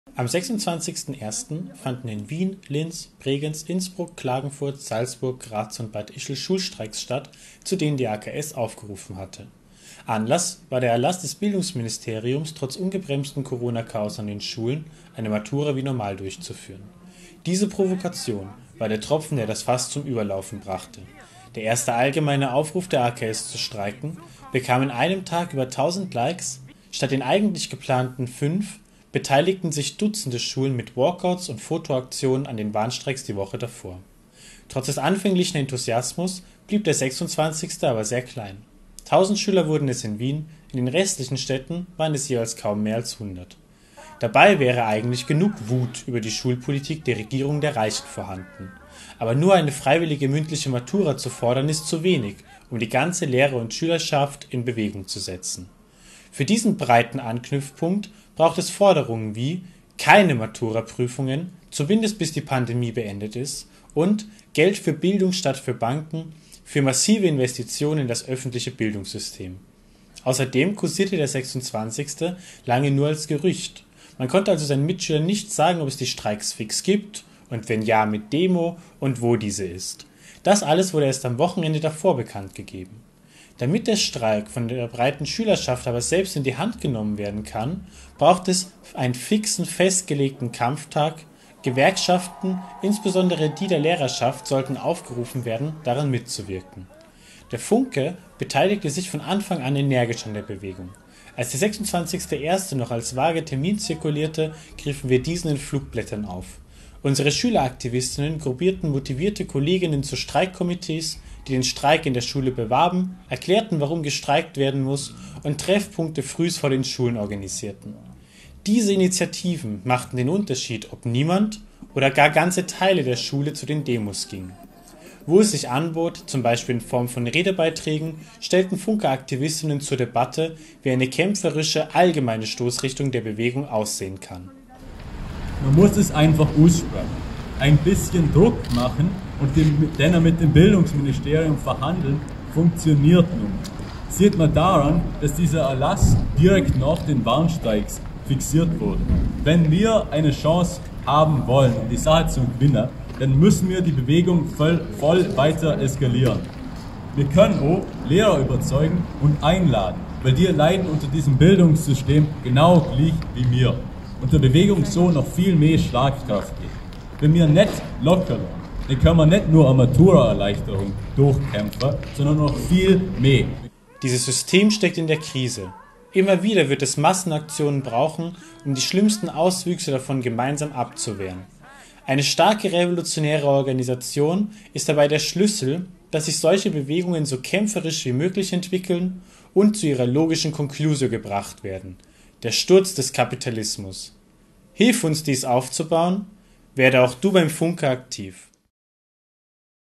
Am 26.01. fanden in Wien, Linz, Bregenz, Innsbruck, Klagenfurt, Salzburg, Graz und Bad Ischl Schulstreiks statt, zu denen die AKS aufgerufen hatte. Anlass war der Erlass des Bildungsministeriums, trotz ungebremsten Corona-Chaos an den Schulen eine Matura wie normal durchzuführen. Diese Provokation war der Tropfen, der das Fass zum Überlaufen brachte. Der erste allgemeine Aufruf der AKS zu streiken bekam in einem Tag über 1000 Likes. Statt den eigentlich geplanten 5 beteiligten sich Dutzende Schulen mit Walkouts und Fotoaktionen an den Warnstreiks die Woche davor. Trotz des anfänglichen Enthusiasmus blieb der 26. aber sehr klein. 1000 Schüler wurden es in Wien, in den restlichen Städten waren es jeweils kaum mehr als 100. Dabei wäre eigentlich genug Wut über die Schulpolitik der Regierung der Reichen vorhanden. Aber nur eine freiwillige mündliche Matura zu fordern, ist zu wenig, um die ganze Lehrer- und Schülerschaft in Bewegung zu setzen. Für diesen breiten Anknüpfpunkt braucht es Forderungen wie keine Matura-Prüfungen, zumindest bis die Pandemie beendet ist, und Geld für Bildung statt für Banken, für massive Investitionen in das öffentliche Bildungssystem. Außerdem kursierte der 26. lange nur als Gerücht. Man konnte also seinen Mitschülern nicht sagen, ob es die Streiks fix gibt und wenn ja, mit Demo und wo diese ist. Das alles wurde erst am Wochenende davor bekannt gegeben. Damit der Streik von der breiten Schülerschaft aber selbst in die Hand genommen werden kann, braucht es einen fixen, festgelegten Kampftag. Gewerkschaften, insbesondere die der Lehrerschaft, sollten aufgerufen werden, daran mitzuwirken. Der Funke beteiligte sich von Anfang an energisch an der Bewegung. Als der 26.01. noch als vage Termin zirkulierte, griffen wir diesen in Flugblättern auf. Unsere Schüleraktivistinnen gruppierten motivierte Kolleginnen zu Streikkomitees, die den Streik in der Schule bewarben, erklärten, warum gestreikt werden muss und Treffpunkte frühs vor den Schulen organisierten. Diese Initiativen machten den Unterschied, ob niemand oder gar ganze Teile der Schule zu den Demos gingen. Wo es sich anbot, zum Beispiel in Form von Redebeiträgen, stellten Funke-Aktivistinnen zur Debatte, wie eine kämpferische, allgemeine Stoßrichtung der Bewegung aussehen kann. Man muss es einfach aussprechen, ein bisschen Druck machen und dann mit dem Bildungsministerium verhandeln, funktioniert nun. Sieht man daran, dass dieser Erlass direkt nach den Warnstreiks fixiert wurde. Wenn wir eine Chance haben wollen, um die Sache zu gewinnen, dann müssen wir die Bewegung voll weiter eskalieren. Wir können auch Lehrer überzeugen und einladen, weil die leiden unter diesem Bildungssystem genau gleich wie mir. Und der Bewegung so noch viel mehr Schlagkraft gibt. Wenn wir nicht lockern, dann können wir nicht nur eine Matura-Erleichterung durchkämpfen, sondern noch viel mehr. Dieses System steckt in der Krise. Immer wieder wird es Massenaktionen brauchen, um die schlimmsten Auswüchse davon gemeinsam abzuwehren. Eine starke revolutionäre Organisation ist dabei der Schlüssel, dass sich solche Bewegungen so kämpferisch wie möglich entwickeln und zu ihrer logischen Konklusio gebracht werden: der Sturz des Kapitalismus. Hilf uns, dies aufzubauen, werde auch du beim Funke aktiv.